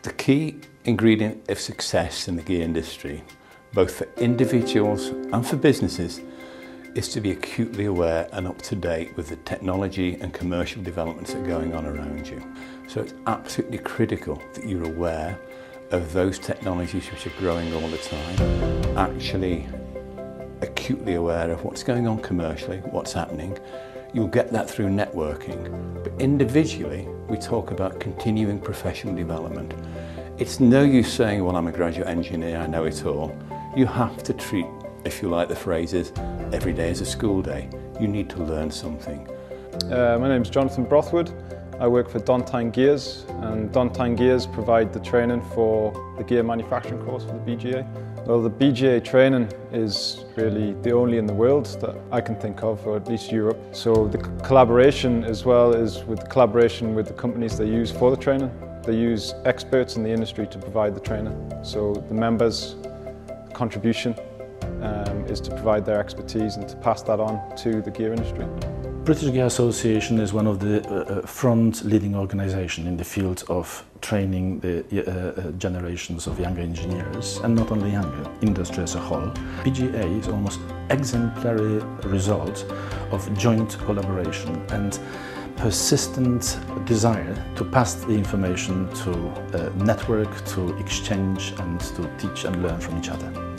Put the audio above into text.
The key ingredient of success in the gear industry, both for individuals and for businesses, is to be acutely aware and up to date with the technology and commercial developments that are going on around you. So it's absolutely critical that you're aware of those technologies which are growing all the time, actually acutely aware of what's going on commercially, what's happening. You'll get that through networking, but individually we talk about continuing professional development. It's no use saying, well, I'm a graduate engineer, I know it all. You have to treat, if you like the phrases, every day as a school day. You need to learn something. My name is Jonathan Brothwood. I work for Dontine Gears, and Dontine Gears provide the training for the gear manufacturing course for the BGA. Well, the BGA training is really the only in the world that I can think of, or at least Europe. So the collaboration as well is with the collaboration with the companies they use for the training. They use experts in the industry to provide the training. So the members' contribution is to provide their expertise and to pass that on to the gear industry. British Gear Association is one of the front leading organisations in the field of training the generations of younger engineers, and not only younger, industry as a whole. BGA is almost exemplary result of joint collaboration and persistent desire to pass the information, to network, to exchange and to teach and learn from each other.